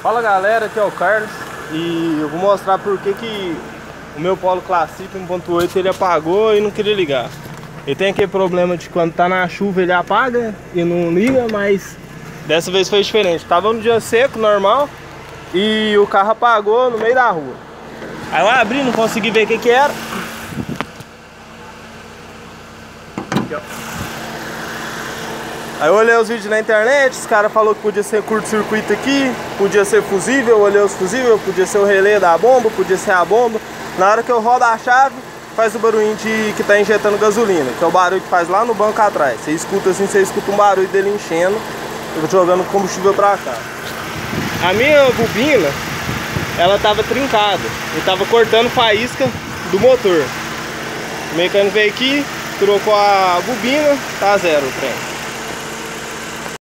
Fala galera, aqui é o Carlos e eu vou mostrar por que o meu Polo Classic 1.8 ele apagou e não queria ligar. Ele tem aquele problema de quando tá na chuva ele apaga e não liga, mas dessa vez foi diferente. Tava no dia seco, normal, e o carro apagou no meio da rua. Aí eu abri, não consegui ver o que era. Aqui, ó. Aí eu olhei os vídeos na internet, os caras falaram que podia ser curto-circuito aqui, podia ser fusível, eu olhei os fusíveis, podia ser o relé da bomba, podia ser a bomba. Na hora que eu rodo a chave, faz o barulhinho que tá injetando gasolina, que é o barulho que faz lá no banco atrás. Você escuta assim, você escuta um barulho dele enchendo, jogando combustível pra cá. A minha bobina, ela tava trincada e tava cortando faísca do motor. O mecânico veio aqui, trocou a bobina, tá zero o trem.